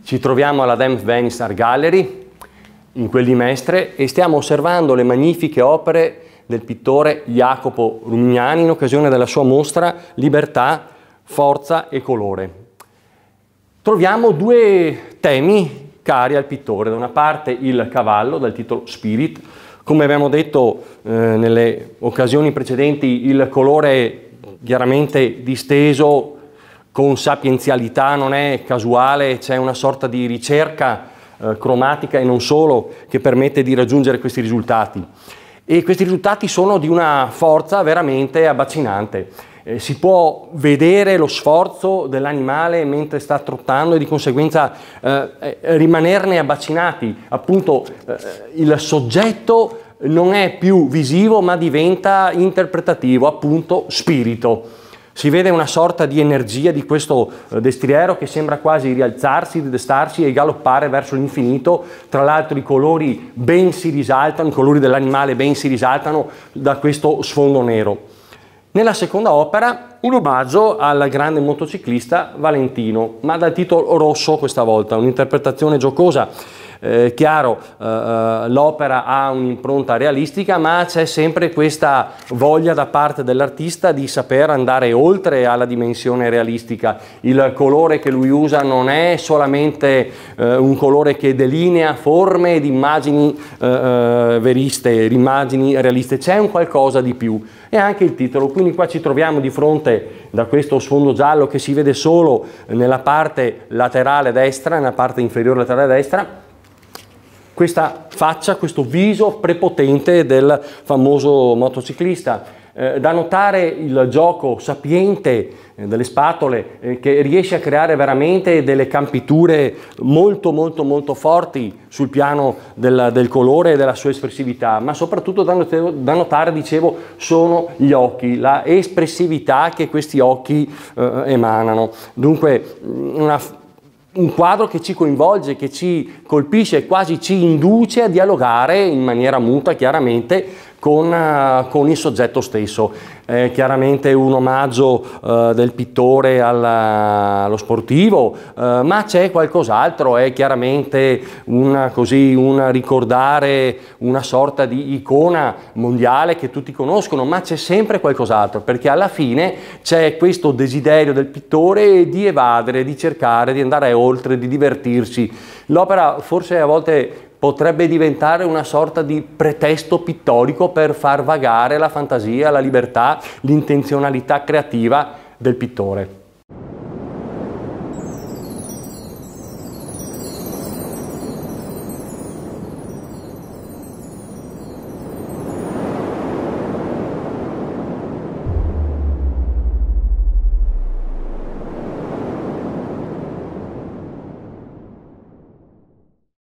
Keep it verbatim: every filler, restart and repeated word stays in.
Ci troviamo alla Dem Venice Art Gallery, in quel di Mestre, e stiamo osservando le magnifiche opere del pittore Jacopo Rugnani in occasione della sua mostra Libertà, Forza e Colore. Troviamo due temi cari al pittore: da una parte il cavallo, dal titolo Spirit. Come abbiamo detto eh, nelle occasioni precedenti, il colore chiaramente disteso con sapienzialità, non è casuale, c'è una sorta di ricerca eh, cromatica e non solo che permette di raggiungere questi risultati. E questi risultati sono di una forza veramente abbacinante. Eh, si può vedere lo sforzo dell'animale mentre sta trottando e di conseguenza eh, rimanerne abbacinati. Appunto eh, il soggetto non è più visivo ma diventa interpretativo, appunto spirito. Si vede una sorta di energia di questo destriero che sembra quasi rialzarsi, destarsi e galoppare verso l'infinito. Tra l'altro i colori ben si risaltano, i colori dell'animale ben si risaltano da questo sfondo nero. Nella seconda opera un omaggio al grande motociclista Valentino, ma dal titolo Rosso questa volta, un'interpretazione giocosa. Eh, chiaro, eh, l'opera ha un'impronta realistica, ma c'è sempre questa voglia da parte dell'artista di saper andare oltre alla dimensione realistica. Il colore che lui usa non è solamente eh, un colore che delinea forme ed immagini eh, veriste, immagini realiste, c'è un qualcosa di più. E anche il titolo, quindi qua ci troviamo di fronte da questo sfondo giallo che si vede solo nella parte laterale destra, nella parte inferiore laterale destra, questa faccia, questo viso prepotente del famoso motociclista. Eh, da notare il gioco sapiente eh, delle spatole eh, che riesce a creare veramente delle campiture molto molto molto forti sul piano del, del colore e della sua espressività, ma soprattutto da, not da notare, dicevo, sono gli occhi, la espressività che questi occhi eh, emanano. Dunque una un quadro che ci coinvolge, che ci colpisce e quasi ci induce a dialogare in maniera muta, chiaramente, con, uh, con il soggetto stesso. È chiaramente un omaggio uh, del pittore alla, allo sportivo, uh, ma c'è qualcos'altro, è chiaramente una, così, un ricordare una sorta di icona mondiale che tutti conoscono, ma c'è sempre qualcos'altro, perché alla fine c'è questo desiderio del pittore di evadere, di cercare, di andare oltre, di divertirsi. L'opera forse a volte potrebbe diventare una sorta di pretesto pittorico per far vagare la fantasia, la libertà, l'intenzionalità creativa del pittore.